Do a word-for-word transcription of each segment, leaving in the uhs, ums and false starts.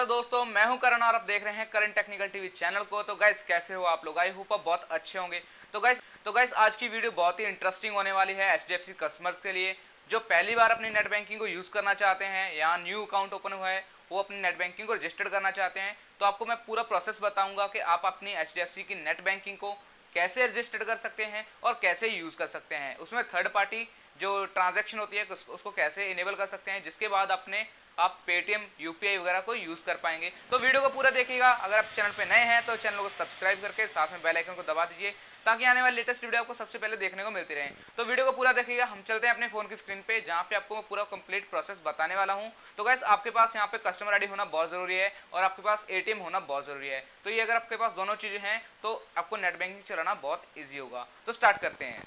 Hello दोस्तों, मैं हूं करण और आप देख रहे हैं करण टेक्निकल टीवी चैनल को। तो गाइस, कैसे हो आप लोग? आई होप आप बहुत अच्छे होंगे। तो गाइस तो गाइस आज की वीडियो बहुत ही इंटरेस्टिंग होने वाली है एचडीएफसी कस्टमर्स के लिए जो पहली बार अपनी नेट बैंकिंग को यूज़ करना चाहते हैं या न्यू अकाउंट ओपन हुआ है, वो अपनी नेट बैंकिंग को रजिस्टर्ड करना चाहते हैं। तो आपको मैं पूरा प्रोसेस बताऊंगा कि आप अपनी एचडीएफसी की नेट बैंकिंग को कैसे रजिस्टर्ड कर सकते हैं और कैसे यूज़ कर सकते हैं। उसमें थर्ड पार्टी जो ट्रांजैक्शन होती है उसको कैसे इनेबल कर सकते हैं, जिसके बाद अपने आप पेटीएम यूपीआई वगैरह को यूज़ कर पाएंगे। तो वीडियो को पूरा देखिएगा। अगर आप चैनल पे नए हैं तो चैनल को सब्सक्राइब करके साथ में बेल आइकन को दबा दीजिए ताकि आने वाली लेटेस्ट वीडियो आपको सबसे पहले देखने को मिलती रहे। तो वीडियो को पूरा देखिएगा। हम चलते हैं अपने फ़ोन की स्क्रीन पे जहाँ पे आपको मैं पूरा कंप्लीट प्रोसेस बताने वाला हूँ। तो गाइस, आपके पास यहाँ पे कस्टमर आईडी होना बहुत ज़रूरी है और आपके पास एटीएम होना बहुत ज़रूरी है। तो ये अगर आपके पास दोनों चीज़ें हैं तो आपको नेट बैंकिंग चलाना बहुत ईजी होगा। तो स्टार्ट करते हैं।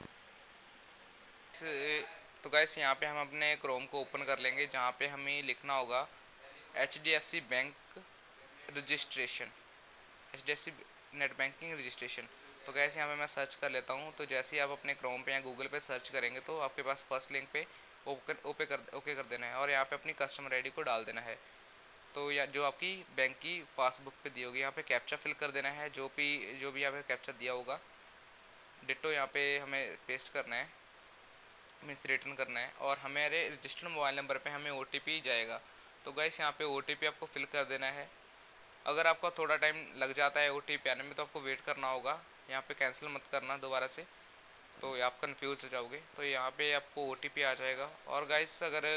तो गाइस, यहाँ पे हम अपने क्रोम को ओपन कर लेंगे जहाँ पे हमें लिखना होगा H D F C bank registration, H D F C net banking registration. तो गैस यहाँ पे मैं सर्च कर लेता हूँ। तो जैसे ही आप अपने क्रोम पे या गूगल पे सर्च करेंगे तो आपके पास फर्स्ट लिंक पे ओपन ओपे कर ओके कर देना है और यहाँ पे अपनी कस्टमर आईडी को डाल देना है। तो या जो आपकी बैंक की पासबुक पे दी होगी, यहाँ पे कैप्चा फिल कर देना है। जो भी जो भी यहाँ पे कैप्चा दिया होगा डिट्टो यहाँ पे हमें पेस्ट करना है, मीन्स रिटर्न करना है और हमारे रजिस्टर्ड मोबाइल नंबर पे हमें ओ टी पी जाएगा। तो गैस यहाँ पे ओ टी पी आपको फिल कर देना है। अगर आपका थोड़ा टाइम लग जाता है ओ टी पी आने में तो आपको वेट करना होगा। यहाँ पे कैंसिल मत करना दोबारा से, तो आप कंफ्यूज हो जाओगे। तो यहाँ पे आपको ओ टी पी आ जाएगा। और गाइस, अगर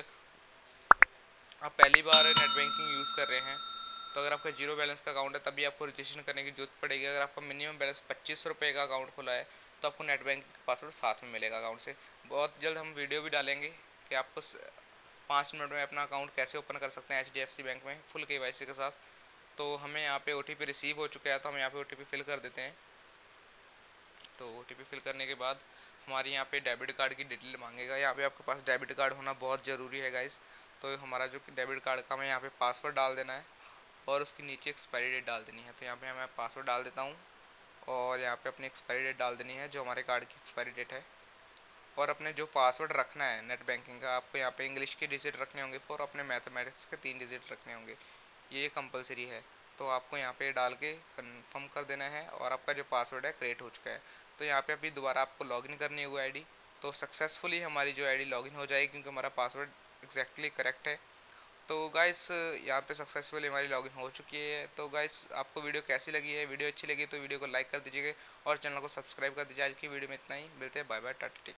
आप पहली बार नेट बैंकिंग यूज़ कर रहे हैं तो अगर आपका जीरो बैलेंस का अकाउंट है तभी आपको रजिस्ट्रेशन करने की जरूरत पड़ेगी। अगर आपका मिनिमम बैलेंस पच्चीस रुपये का अकाउंट खुला है तो आपको नेट बैंकिंग का पासवर्ड साथ में मिलेगा अकाउंट से। बहुत जल्द हम वीडियो भी डालेंगे कि आपको पाँच मिनट में अपना अकाउंट कैसे ओपन कर सकते हैं H D F C bank में फुल के वाई सी के साथ। तो हमें यहाँ पे ओ टी पी रिसीव हो चुका है तो हम यहाँ पे ओ टी पी फिल कर देते हैं। तो ओ टी पी फिल करने के बाद हमारी यहाँ पे डेबिट कार्ड की डिटेल मांगेगा। यहाँ पे आपके पास डेबिट कार्ड होना बहुत ज़रूरी है गाइस। तो हमारा जो डेबिट कार्ड का हमें यहाँ पे पासवर्ड डाल देना है और उसके नीचे एक्सपायरी डेट डाल देनी है। तो यहाँ पे मैं पासवर्ड डाल देता हूँ और यहाँ पे अपनी एक्सपायरी डेट डाल देनी है जो हमारे कार्ड की एक्सपायरी डेट है। और अपने जो पासवर्ड रखना है नेट बैंकिंग का, आपको यहाँ पे इंग्लिश के डिजिट रखने होंगे और अपने मैथमेटिक्स के तीन डिजिट रखने होंगे, ये कंपलसरी है। तो आपको यहाँ पे डाल के कंफर्म कर देना है और आपका जो पासवर्ड है क्रिएट हो चुका है। तो यहाँ पे अभी दोबारा आपको लॉगिन करनी होगी आईडी। तो सक्सेसफुली हमारी जो आईडी लॉगिन हो जाएगी क्योंकि हमारा पासवर्ड एग्जैक्टली करेक्ट है। तो गाइस, यहाँ पे सक्सेसफुली हमारी लॉगिन हो चुकी है। तो गाइस, आपको वीडियो कैसी लगी है? वीडियो अच्छी लगी तो वीडियो को लाइक कर दीजिएगा और चैनल को सब्सक्राइब कर दीजिए। आज की वीडियो में इतना ही, मिलते हैं, बाय बाय, टाटा।